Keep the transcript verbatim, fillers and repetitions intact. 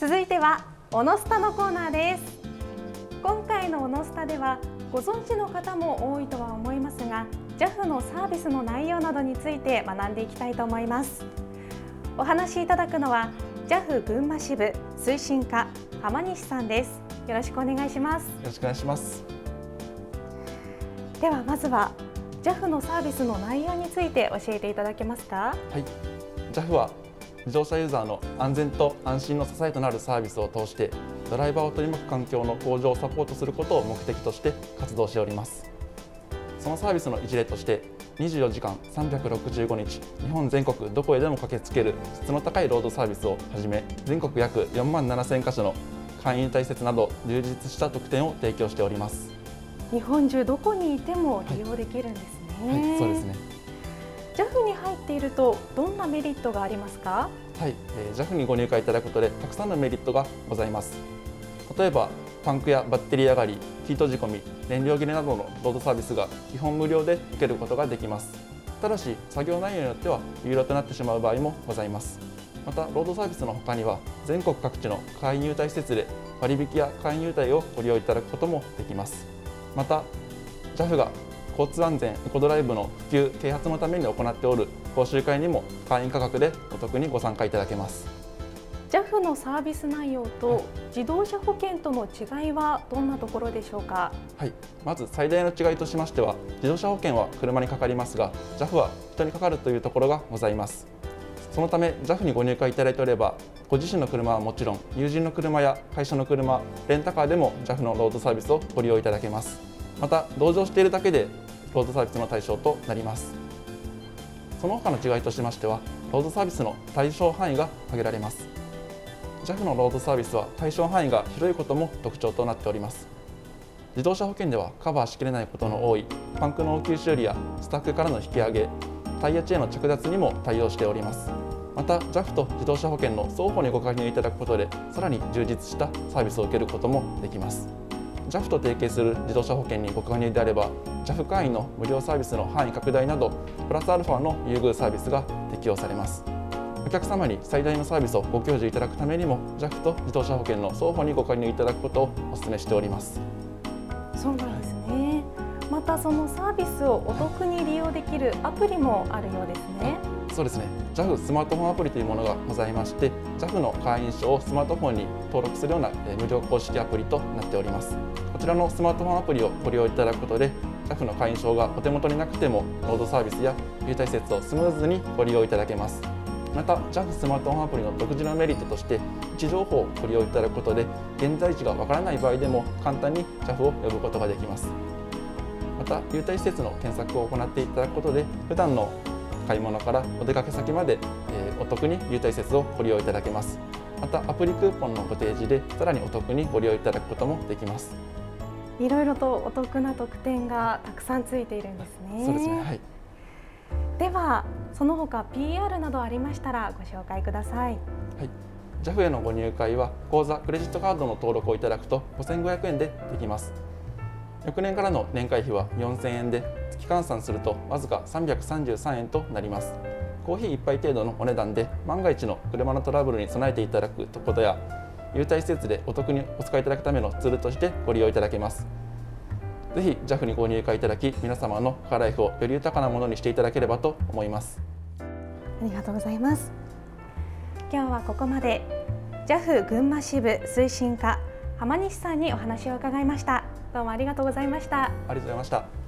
続いてはオノスタのコーナーです。今回のオノスタではご存知の方も多いとは思いますが、 ジャフ のサービスの内容などについて学んでいきたいと思います。お話しいただくのは ジャフ 群馬支部推進課浜西さんです。よろしくお願いします。よろしくお願いします。 ではまずは ジャフ のサービスの内容について教えていただけますか？ はい、ジャフ は自動車ユーザーの安全と安心の支えとなるサービスを通してドライバーを取り巻く環境の向上をサポートすることを目的として活動しております。そのサービスの一例としてにじゅうよじかんさんびゃくろくじゅうごにち日本全国どこへでも駆けつける質の高いロードサービスをはじめ、全国約よんまんななせんかしょの会員優待施設など充実した特典を提供しております。 日本中どこにいても利用できるんですね。 はい、はい、そうですね。 ジャフ に入っているとどんなメリットがありますか？ はい、えー、ジャフ にご入会いただくことでたくさんのメリットがございます。例えばパンクやバッテリー上がり、ヒート仕込み、燃料切れなどのロードサービスが基本無料で受けることができます。ただし作業内容によっては有料となってしまう場合もございます。またロードサービスの他には全国各地の会員優待施設で割引や会員優待をご利用いただくこともできます。また ジャフ が交通安全エコドライブの普及啓発のために行っておる講習会にも会員価格でお得にご参加いただけます。 ジャフ のサービス内容と自動車保険との違いはどんなところでしょうか？ はい、まず最大の違いとしましては、自動車保険は車にかかりますが ジャフ は人にかかるというところがございます。そのため ジャフ にご入会いただいておれば、ご自身の車はもちろん友人の車や会社の車、レンタカーでも ジャフ のロードサービスをご利用いただけます。また同乗しているだけでロードサービスの対象となります。その他の違いとしましては、ロードサービスの対象範囲が限られます。ジャフ のロードサービスは対象範囲が広いことも特徴となっております。自動車保険ではカバーしきれないことの多いパンクの応急修理やスタックからの引き上げ、タイヤチェーンの着脱にも対応しております。また ジャフ と自動車保険の双方にご加入いただくことでさらに充実したサービスを受けることもできます。ジャフ と提携する自動車保険にご加入であれば ジャフ 会員の無料サービスの範囲拡大などプラスアルファの優遇サービスが適用されます。お客様に最大のサービスをご享受いただくためにも ジャフ と自動車保険の双方にご加入いただくことをお勧めしております。 そうなんですね。またそのサービスをお得に利用できるアプリもあるようですね。 そうですね。ジャフ スマートフォンアプリというものがございまして、ジャフ の会員証をスマートフォンに登録するような無料公式アプリとなっております。こちらのスマートフォンアプリをご利用いただくことで、ジャフ の会員証がお手元になくてもロードサービスや優待施設をスムーズにご利用いただけます。また ジャフ スマートフォンアプリの独自のメリットとして位置情報をご利用いただくことで現在地がわからない場合でも簡単に ジャフ を呼ぶことができます。また優待施設の検索を行っていただくことで普段の買い物からお出かけ先まで、えー、お得に優待施設をご利用いただけます。またアプリクーポンのご提示でさらにお得にご利用いただくこともできます。 いろいろとお得な特典がたくさんついているんですね。 そうですね。はい。 ではその他 ピーアール などありましたらご紹介ください。はい。 ジャフ へのご入会は口座、クレジットカードの登録をいただくとごせんごひゃくえんでできます。翌年からの年会費はよんせんえんで月換算するとわずかさんびゃくさんじゅうさんえんとなります。コーヒーいっぱい程度のお値段で万が一の車のトラブルに備えていただくことや優待施設でお得にお使いいただくためのツールとしてご利用いただけます。ぜひ ジャフ にご入会いただき、皆様のカーライフをより豊かなものにしていただければと思います。 ありがとうございます。今日はここまで ジャフ 群馬支部推進課浜西さんにお話を伺いました。どうもありがとうございました。 ありがとうございました。